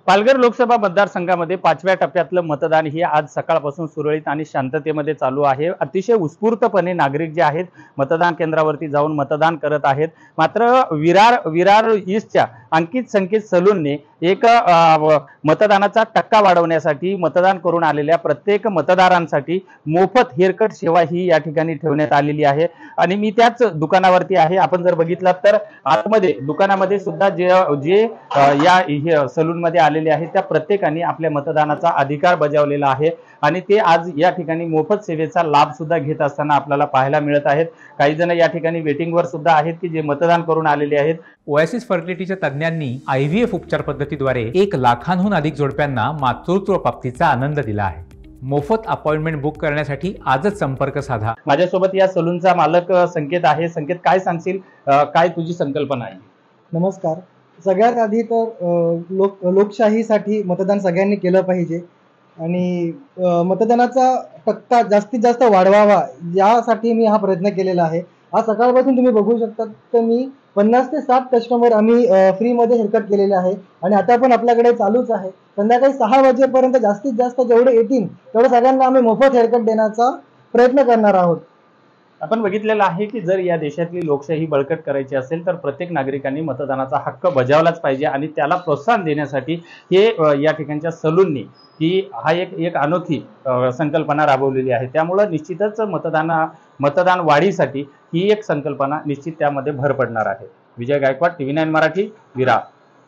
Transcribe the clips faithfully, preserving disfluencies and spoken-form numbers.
पालघर लोकसभा मतदारसंघामध्ये पाचव्या टप्प्यातलं मतदान ही आज सकाळपासून सुरळीत आणि शांततेमध्ये चालू आहे। अतिशय उत्स्फूर्तपणे नागरिक जे आहेत मतदान केंद्रावरती जाऊन मतदान करत आहेत। मात्र विरार विरार ईस्टच्या अंकित संकेत सलूनने एक मतदानाचा टक्का वाढवण्यासाठी मतदान करून आलेल्या प्रत्येक मतदारांसाठी मोफत हेअरकट सेवा ही या ठिकाणी ठेवण्यात आलेली आहे। आणि मी त्याच दुकानावरती आहे। आपण जर बघितलात तर आतमध्ये दुकानामध्ये सुद्धा जे जे या सलून मध्ये आलेले आहेत त्या प्रत्येकाने आपल्या मतदानाचा अधिकार बजावलेला आहे आणि ते आज या ठिकाणी मोफत सेवेचा लाभ सुद्धा घेत असताना आपल्याला पाहायला मिळत आहेत। काही जण या ठिकाणी वेटिंग वर सुद्धा आहेत की जे मतदान करून आलेले आहेत। ओएसिस फर्टिलिटीच्या तज्ञांनी आयव्हीएफ उपचार पद्धतीद्वारे एक लाखांहून अधिक जोडप्यांना मातृत्व प्राप्तीचा आनंद दिला आहे। मोफत अपॉइंटमेंट बुक करण्यासाठी आजच संपर्क साधा। माझ्यासोबत या सलूनचा मालक संकेत आहे। संकेत, काय सांगशील, काय तुझी संकल्पना आहे? नमस्कार। सगळ्यात आधी तर लोक लोकशाहीसाठी मतदान सगळ्यांनी केलं पाहिजे आणि मतदानाचा टक्का जास्तीत जास्त वाढवावा यासाठी मी हा प्रयत्न केलेला आहे। आज सकाळपासून तुम्ही बघू शकता तर मी पन्नास ते साठ कस्टमर आम्ही फ्रीमध्ये हेअरकट केलेले आहे आणि आता पण आपल्याकडे चालूच आहे। संध्याकाळी सहा वाजेपर्यंत जास्तीत जास्त जेवढे येतील तेवढे सगळ्यांना आम्ही मोफत हेअरकट देण्याचा प्रयत्न करणार आहोत। आपण बघितलेलं आहे की जर या देशातली लोकशाही बळकट करायची असेल तर प्रत्येक नागरिकांनी मतदानाचा हक्क बजावलाच पाहिजे आणि त्याला प्रोत्साहन देण्यासाठी हे या ठिकाणच्या सलूननी ही हा एक एक अनोखी संकल्पना राबवलेली आहे। त्यामुळे निश्चितच मतदाना मतदान वाढीसाठी ही एक संकल्पना निश्चित त्यामध्ये भर पडणार आहे। Vijay Gaikwad, TV nine Marathi, Virar.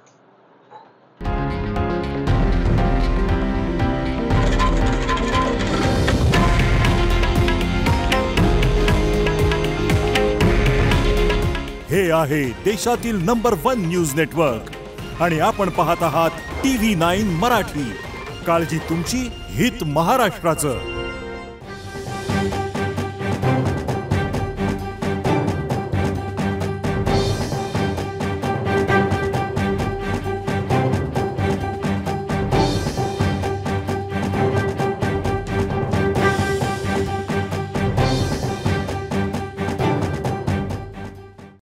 हे आहे देशातील नंबर वन न्यूज नेटवर्क आणि आपण पाहत आहात टीव्ही नाईन मराठी। काळजी तुमची, हित महाराष्ट्राचं।